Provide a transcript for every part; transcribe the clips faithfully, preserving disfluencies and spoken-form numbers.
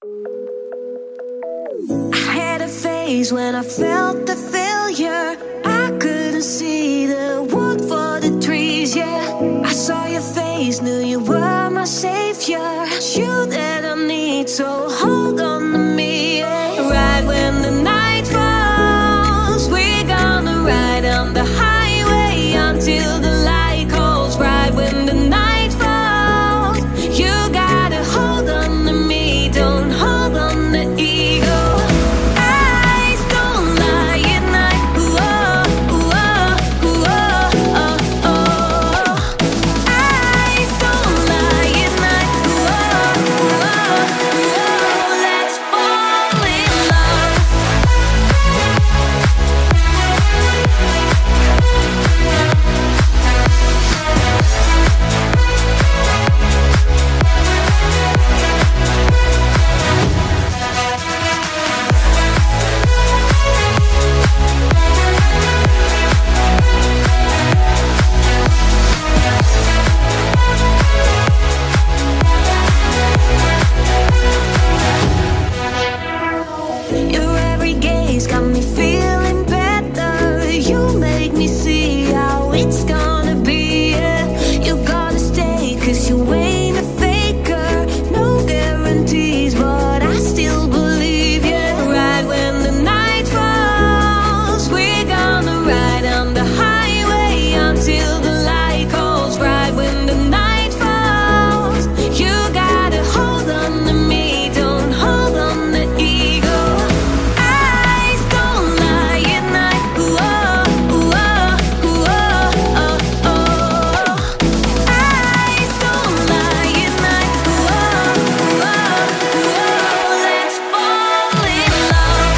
I had a phase when I felt the failure. I couldn't see the wood for the trees, yeah. I saw your face, knew you were my savior. You that I need, so hold on to me, yeah. Right when the night falls, we're gonna ride on the highway until the light calls. Right when the night falls, you gotta hold on to me, don't hold on to ego. Eyes don't lie at night, whoa, whoa, whoa, oh, oh. Eyes don't lie at night, whoa, whoa, whoa. Let's fall in love. Your every gaze got me feeling better. You make me see how it's gonna be, yeah. You gotta stay, cause you ain't a faker. No guarantees, but I still believe, yeah. Right when the night falls, we're gonna ride on the highway until the light calls. Right when the night falls, you gotta hold on to me, don't hold on to ego. Eyes don't lie at night, whoa, whoa, whoa, oh, oh. Eyes don't lie at night, whoa, whoa, whoa. Let's fall in love.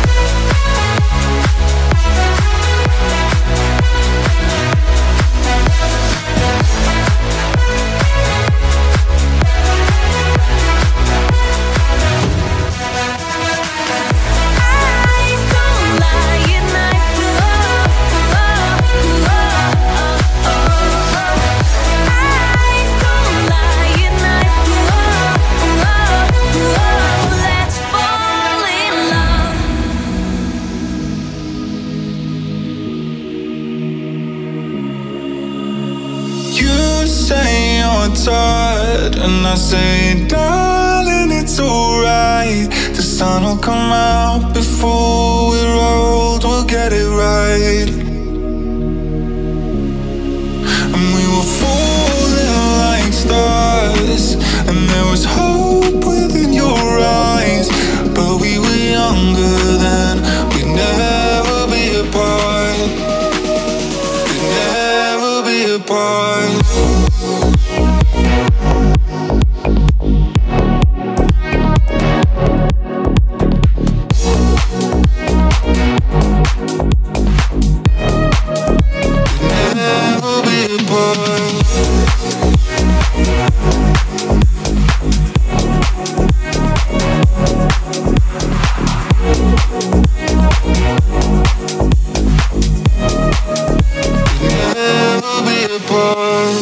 Eyes don't lie at night, whoa, whoa, whoa, oh, oh. Eyes don't lie at night, whoa, whoa, whoa. Let's fall in love. You say you're tired, and I say, darling, it's alright. The sun will come out before we're old, we'll get it right. And we were falling like stars, and there was hope within your eyes. But we were younger then, we'd never be apart. We'd never be apart. Never be apart. Never be apart.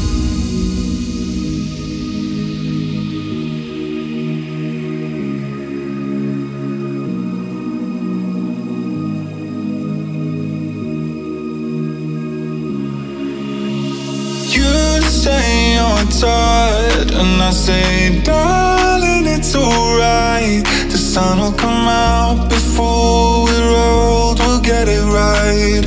You say you're tired, and I say, darling, it's alright. The sun will come out before we're old, we'll get it right.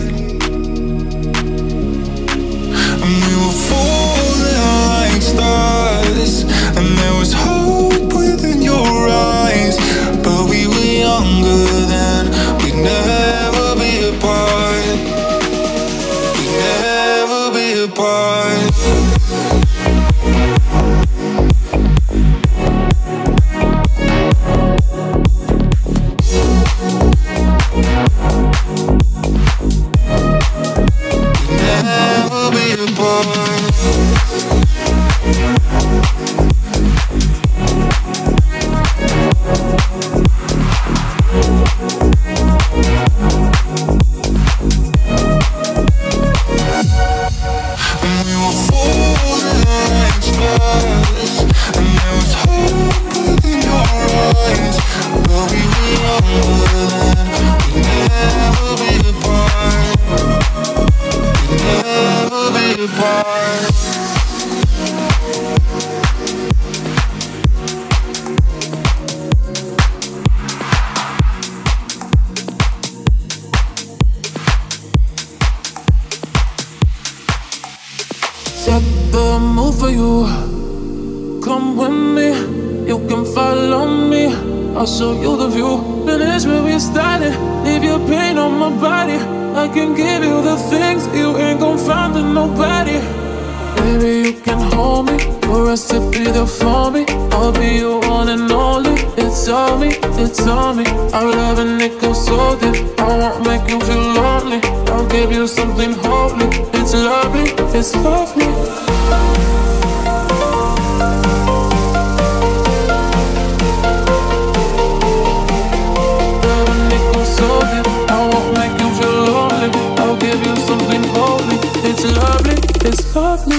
And we were falling like stars, and there was hope within your eyes. But we were younger then, we'd never be apart. We'd never be apart. I'll show you the view. Finish where we started. Leave your pain on my body. I can give you the things you ain't gon' find in nobody. Baby, you can hold me, or else to be there for me. I'll be your one and only. It's all me, it's all me. Our love and it goes so deep. I won't make you feel lonely. I'll give you something holy. It's lovely, it's lovely. Love and it goes so deep. I won't make you feel lonely. I'll give you something holy. It's lovely, it's lovely.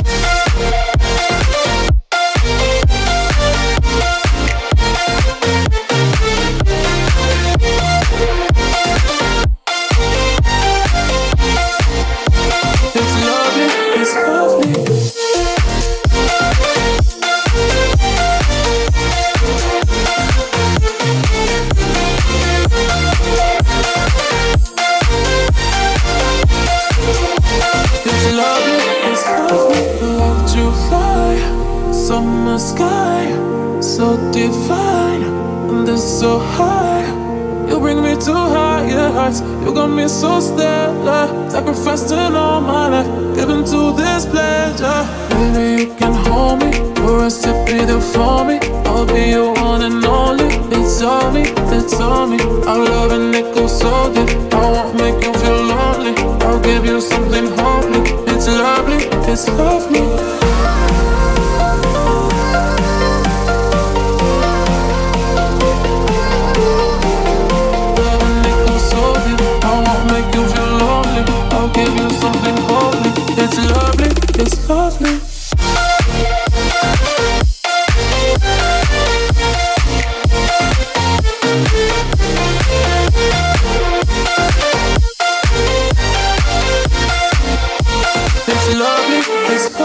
Summer sky, so divine, and this so high. You bring me to higher heights. You got me so stellar. Sacrificing all my life, given to this pleasure. Baby, you can hold me, or else to be there for me. I'll be your one and only. It's all me, it's all me. Our love and it goes so deep. I won't make you feel lonely. I'll give you something holy. It's lovely, it's lovely. It's lovely, it's lovely. It's lovely, it's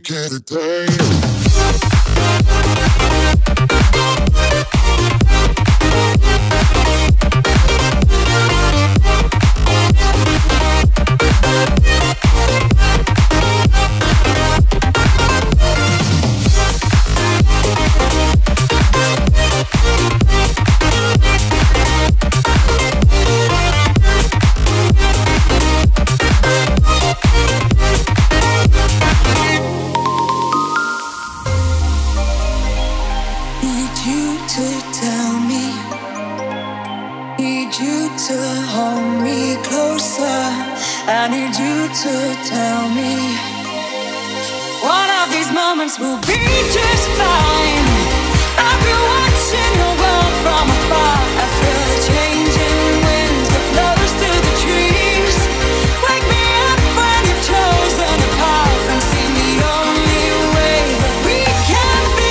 get it down. I need you to tell me one of these moments will be just fine. I've been watching the world from afar. I feel the changing winds that blows through the trees. Wake me up when you've chosen the path and see the only way that we can be.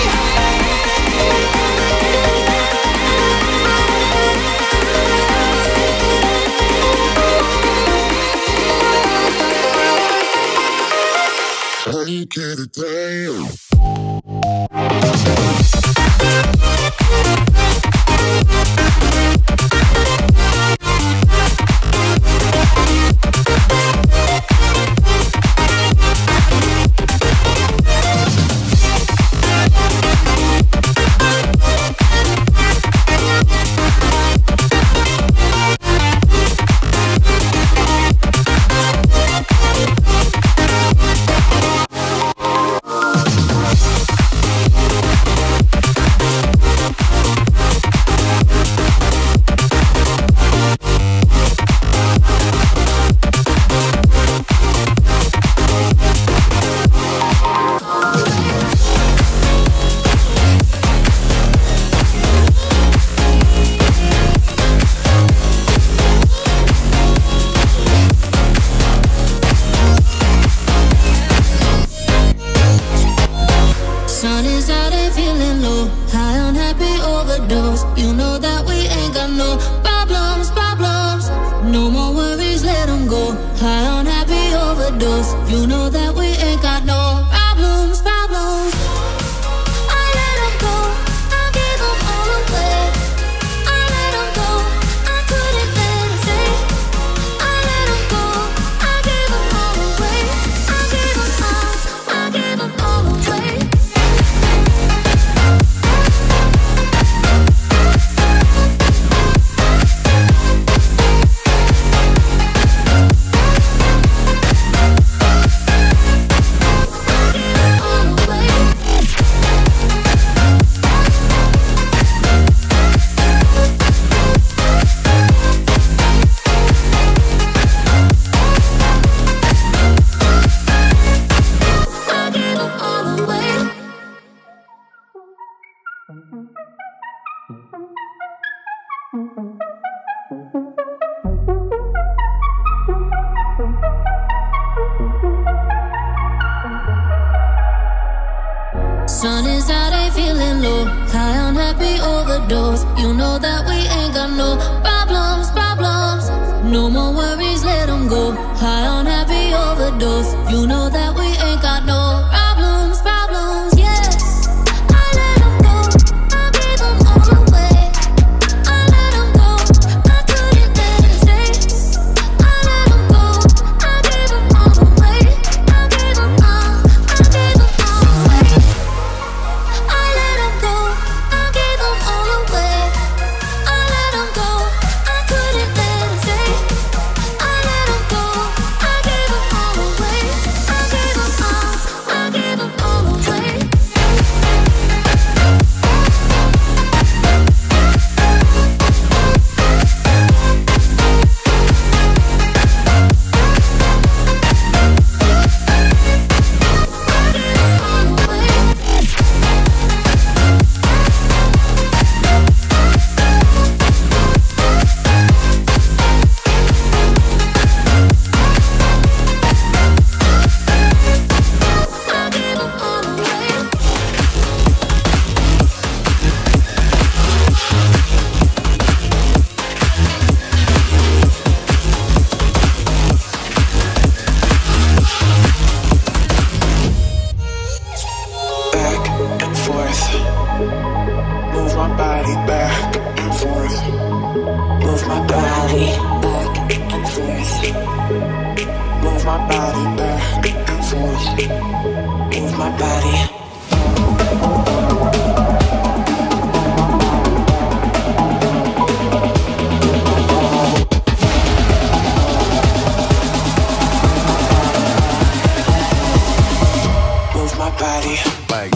I get it down. You know that we ain't got no problems, problems. I let them go, I gave them all away. I let them go, I couldn't let them stay. I let them go, I gave them all away. I gave them all, I gave them all away. Sun is out, ain't feeling low. High on happy overdose. You know that we ain't got no problems, problems. No more worries, let them go. High on happy overdose. You know that we ain't got no problems, problems, yeah. I let them go, I gave them all away. I let them go, I couldn't let them stay. I let them go, I gave them all away. I gave them all, I gave them all away. I let them go, I gave them all away. I let them go, I couldn't let them stay. I let them go, I gave them all away. I gave them body back and forth. Move my body. Move my body. Like.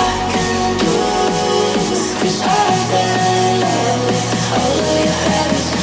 All of your habits,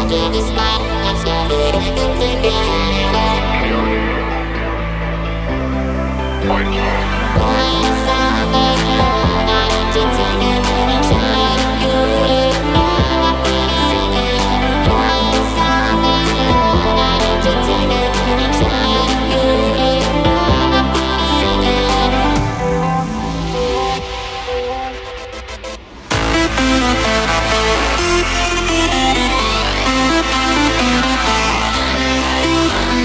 We'll be right back.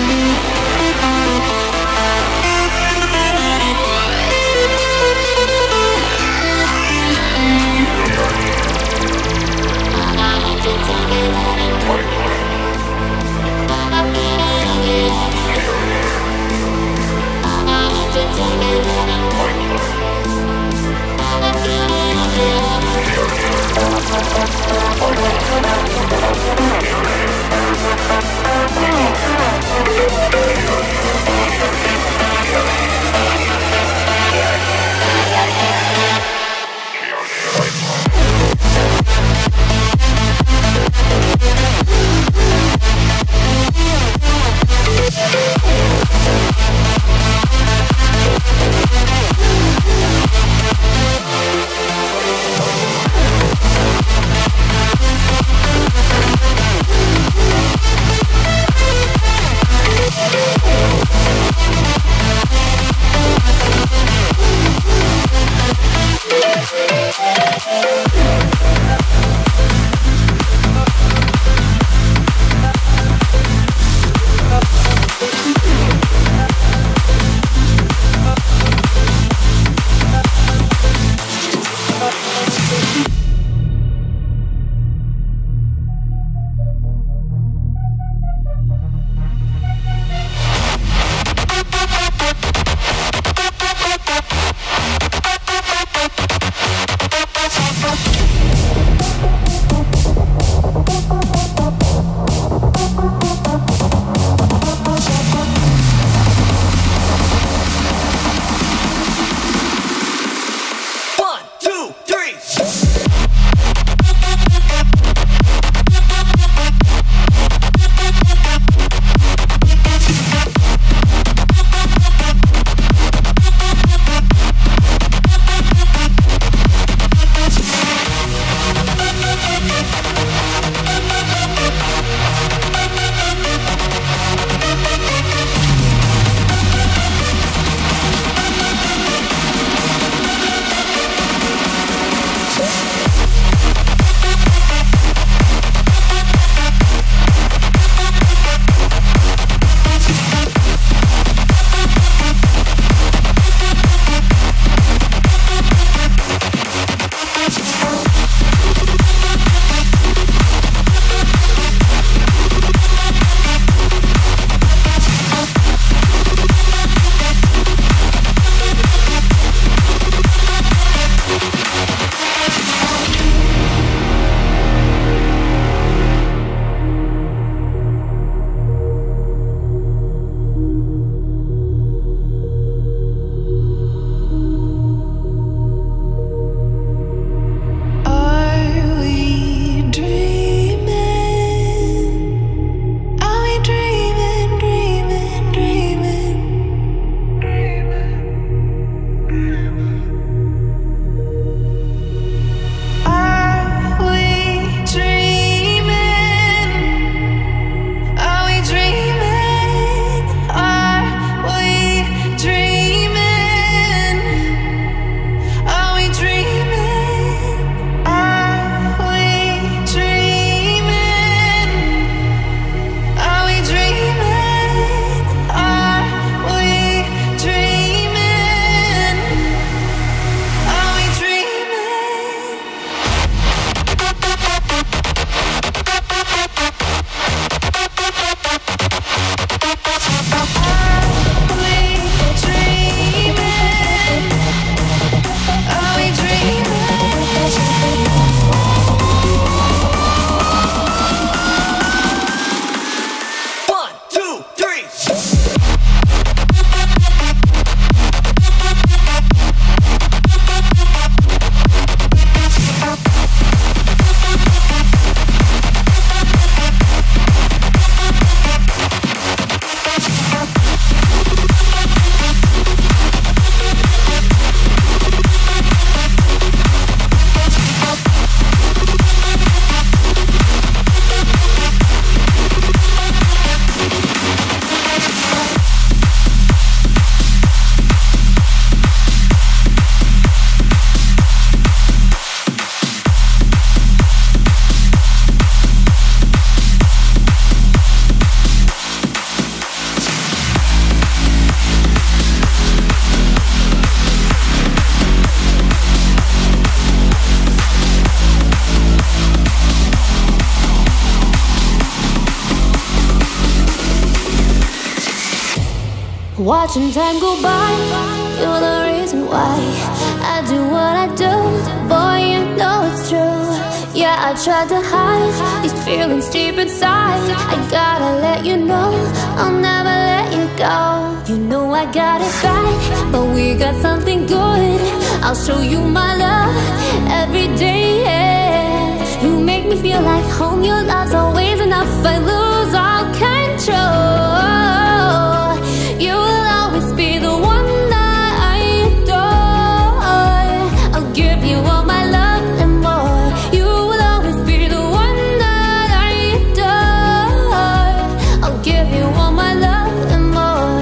Watching time go by, you're the reason why I do what I do. Boy, you know it's true. Yeah, I tried to hide these feelings deep inside. I gotta let you know, I'll never let you go. You know I got it bad, but we got something good. I'll show you my love every day, yeah. You make me feel like home, your love's always enough. I lose all control. You will always be the one that I adore. I'll give you all my love and more. You will always be the one that I adore. I'll give you all my love and more.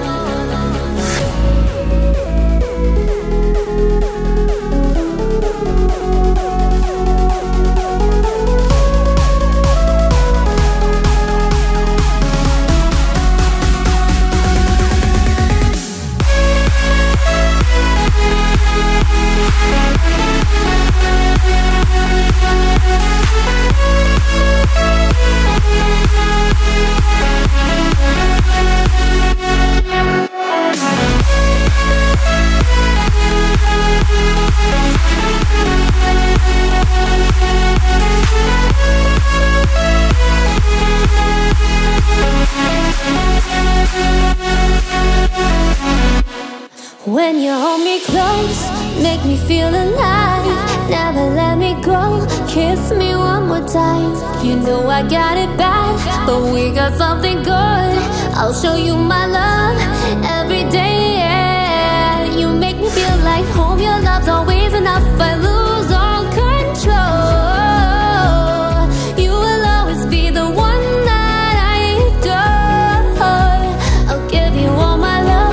When you hold me close, make me feel alive. Never let me go, kiss me one more time. You know I got it bad, but we got something good. I'll show you my love every day, yeah. You make me feel like home, your love's always enough. I lose all control. You will always be the one that I adore. I'll give you all my love.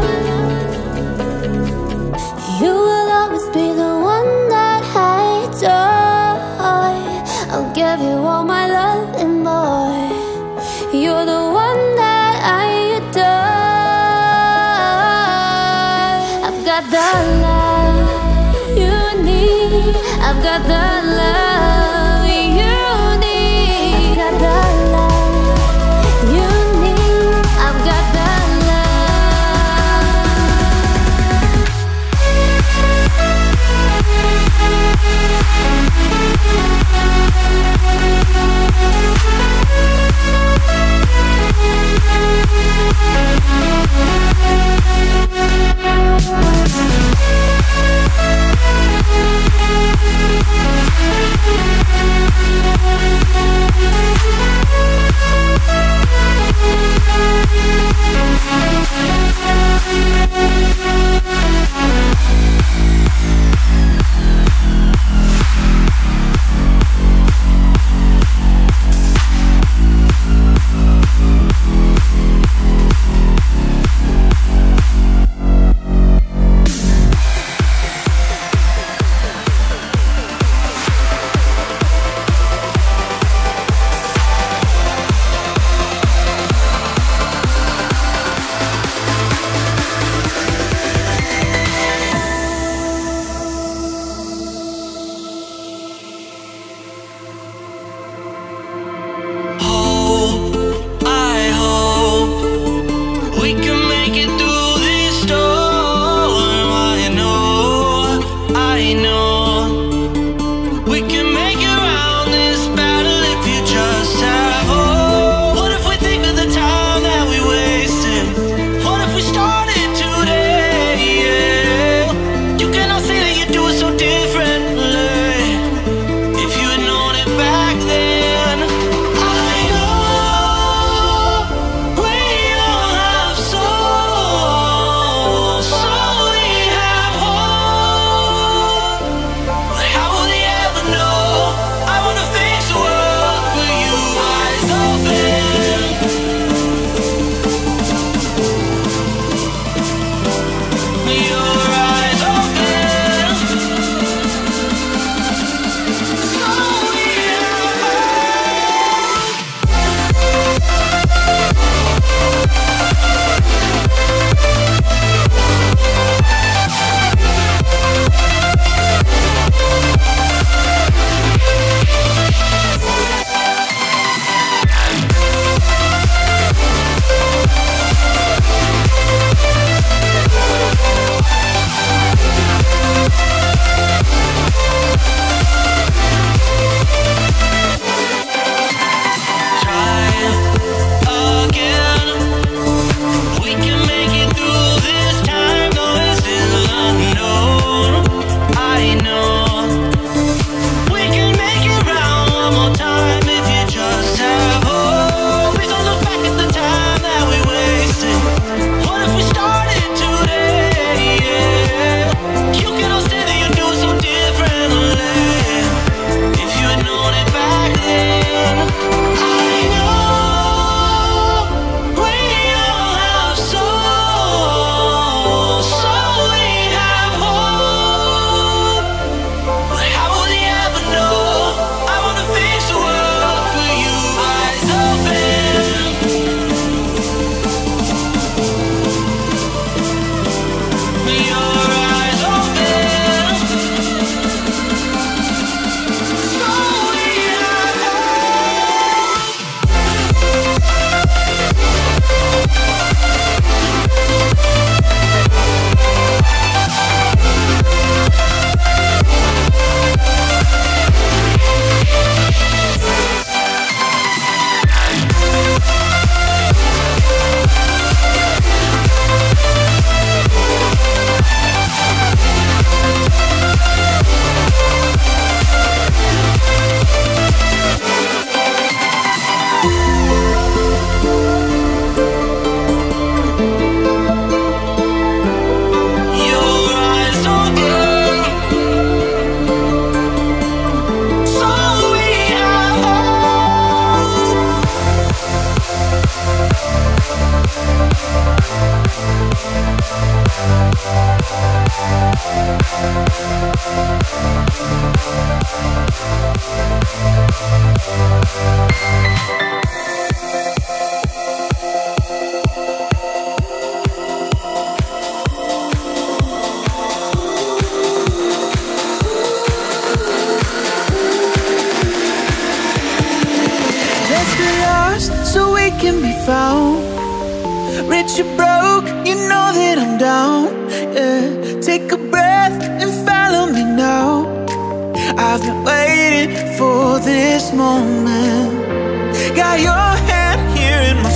You will always be the one that I adore. I'll give you all my love and more. You're the one that I adore. I've got the love, can be found. Rich or broke, you know that I'm down. Yeah, take a breath and follow me now. I've been waiting for this moment. Got your hand here in my